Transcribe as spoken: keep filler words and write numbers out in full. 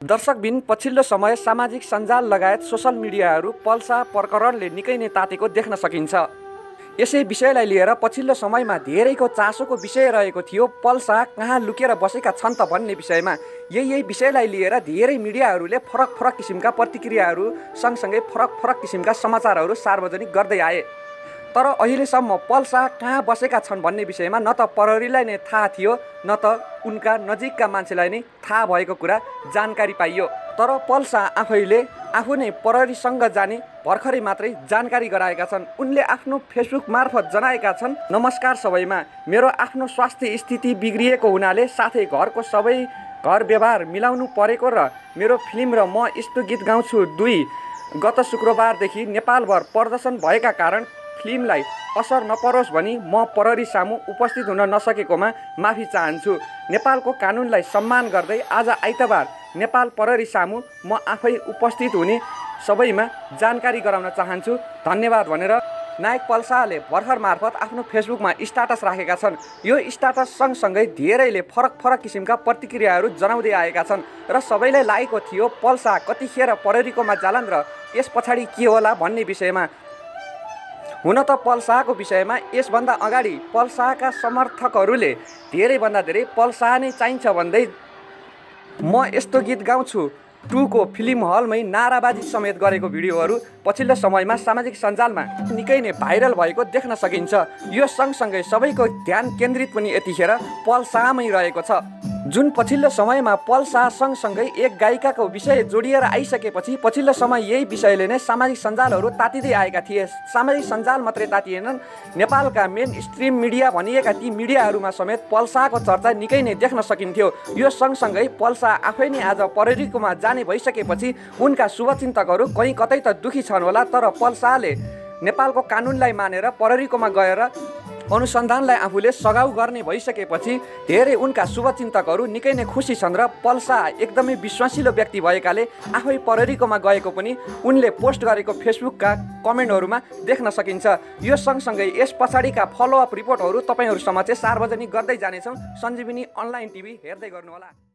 दर्शकबिन पछिल्लो समय सामाजिक सञ्जाल लगायत सोसल मिडियाहरू पल्सा प्रकरणले निकै नै तातेको देख्न सकिन्छ। यसै विषयलाई लिएर पछिल्लो समयमा धेरैको चासोको विषय रहेको थियो पल्सा कहाँ लुकेर बसेका छन् त भन्ने विषयमा। यही यही विषयलाई लिएर धेरै मिडियाहरूले फरक फरक किसिमका प्रतिक्रियाहरू सँगसँगै फरक फरक किसिमका समाचारहरू सार्वजनिक गर्दै आए। तर अहिलेसम्म पल्सा कहाँ बसेका छन् भन्ने विषयमा न त प्रहरीलाई नै थाहा थियो न त उनका नजिकका मान्छेलाई नै थाहा भएको कुरा जानकारी पाइयो। तर पल्सा आफैले आफू नै प्रहरीसँग जाने भर्खरै मात्रै जानकारी गराएका छन्। उनले आफ्नो फेसबुक मार्फत जनाएका छन्, नमस्कार सबैमा, मेरो आफ्नो स्वास्थ्य स्थिति बिग्रिएको हुनाले साथै घरको सबै घर व्यवहार मिलाउनु परेको र मेरो फिल्म र म यस्तो गीत गाउँछु दुई गत शुक्रबारदेखि नेपालभर प्रदर्शन भएका कारण फिल्मलाई असर नपरोस् भनी म प्रहरी सामु उपस्थित हुन नसकेकोमा माफी चाहन्छु। नेपालको कानुनलाई सम्मान गर्दै आज आइतबार नेपाल प्रहरी सामु म आफै उपस्थित हुने सबैमा जानकारी गराउन चाहन्छु, धन्यवाद भनेर नायक पल्साले भर्खर मार्फत आफ्नो फेसबुकमा स्टाटस राखेका छन्। यो स्टाटस सँगसँगै धेरैले फरक फरक किसिमका प्रतिक्रियाहरू जनाउँदै आएका छन् र सबैलाई लागेको थियो पल्सा कतिखेर प्रहरीकोमा जालान् र यस पछाडि के होला भन्ने विषयमा। हुन त पल्साको विषयमा यसभन्दा अगाडि पल्साका समर्थकहरूले धेरैभन्दा धेरै पल्सा नै चाहिन्छ भन्दै म यस्तो गीत गाउँछु टुको फिल्म हलमै नाराबाजी समेत गरेको भिडियोहरू पछिल्लो समयमा सामाजिक सञ्जालमा निकै नै भाइरल भएको देख्न सकिन्छ। यो सँगसँगै सबैको ध्यान केन्द्रित पनि यतिखेर पल्सामै रहेको छ, जुन पछिल्लो समयमा पल्सा सँगसँगै एक गायिकाको विषय जोडिएर आइसकेपछि पछिल्लो समय यही विषयले नै सामाजिक सञ्जालहरू तातिँदै आएका थिए। सामाजिक सञ्जाल मात्रै तातिएनन्, नेपालका मेन स्ट्रिम मिडिया भनिएका ती मिडियाहरूमा समेत पल्साको चर्चा निकै नै देख्न सकिन्थ्यो। यो सँगसँगै पल्सा आफै नै आज प्रहरीकोमा जाने भइसकेपछि उनका शुभचिन्तकहरू कहीँ कतै त दुखी छन् होला, तर पल्साले नेपालको कानुनलाई मानेर प्रहरीकोमा गएर अनुसन्धानलाई आफूले सघाउ गर्ने भइसकेपछि धेरै उनका शुभचिन्तकहरू निकै नै खुसी छन् र पल्सा एकदमै विश्वासिलो व्यक्ति भएकाले आफै प्रहरीकोमा गएको पनि उनले पोस्ट गरेको फेसबुकका कमेन्टहरूमा देख्न सकिन्छ। यो सँगसँगै यस पछाडिका फलोअप रिपोर्टहरू तपाईँहरूसम्म चाहिँ सार्वजनिक गर्दै जानेछौँ। सञ्जीवनी अनलाइन टिभी हेर्दै गर्नुहोला।